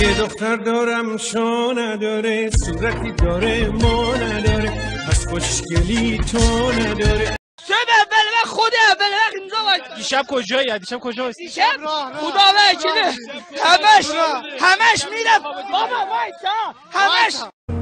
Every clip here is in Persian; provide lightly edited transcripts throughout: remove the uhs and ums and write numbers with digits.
یه دختر دارم شو نداره، صورتی داره ما نداره، پس خوشگلی تو نداره. شب اول وقت خود اول وقت اینجا باید. دیشب کجایی؟ دیشب کجا هستی؟ دیشب خدا وکیله همش میرم بابا وایسا همش.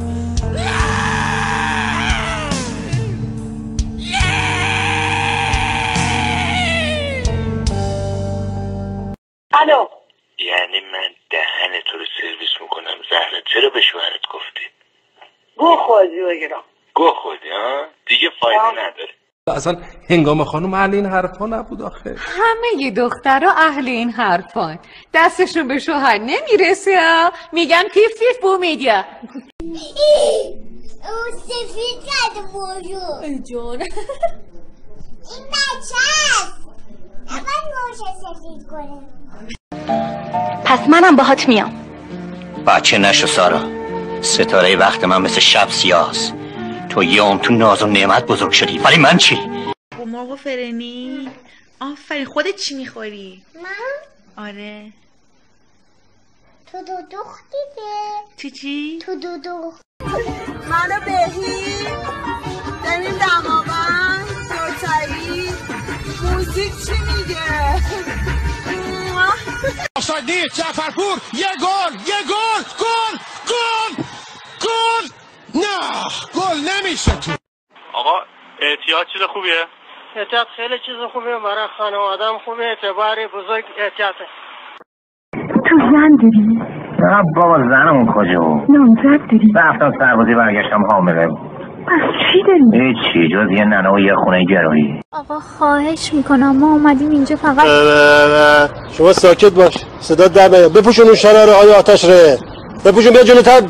الو. یعنی من دهن تو رو سرویس میکنم زهره، چرا به شوهرت گفتی؟ گو خوردی بگیرم. گو خوردی ها؟ دیگه فایده نداره. اصلا هنگام خانم اهل این حرفا نبود آخه. همه دخترها اهل این حرفان، دستشون به شوهر نمیرسه میگن پیف پیف بو میگه. اون سفید کرده موجو. ای جون این بچه هست نباید موشه سفید کنه. پس منم باهات میام. بچه نشو سارا، ستاره وقت من مثل شب سیاهست. تو یوم تو ناز و نعمت بزرگ شدی، ولی من چی؟ مرغ و فرنی. آفرین. خودت چی میخوری؟ من؟ آره. تو دودوخ دیده. چی؟ تو دودوخ. من و بهی داریم دماغن دوتایی موزیک چی میگه؟ آفساید نیست. جعفرپور یه گل نه گل نمیشه تو. آقا احتیاط چیز خوبیه؟ احتیاط خیلی چیز خوبیه برای خانواده هم خوبه، اعتباری بزرگ احتیاطه. تو زن داری؟ نه بابا زنمون کجا بود؟ نامزد داری؟ رفتم سربازی برگشتم حامله بود. پس چی داری؟ هیچی جز یه ننه و یه خونه گرایی. آقا خواهش میکنم ما اومدیم اینجا فقط. شما ساکت باش، صدا در نیاد. بپوشون اون شراره آیا آتش ره، بپوشون بیا جلوتر.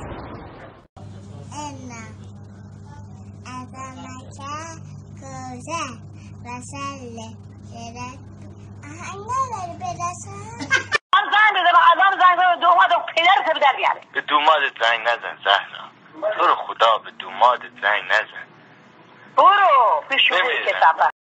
به دومادت زنگ نزن زهرا، تو رو خدا به دومادت زنگ نزن. برو پیش که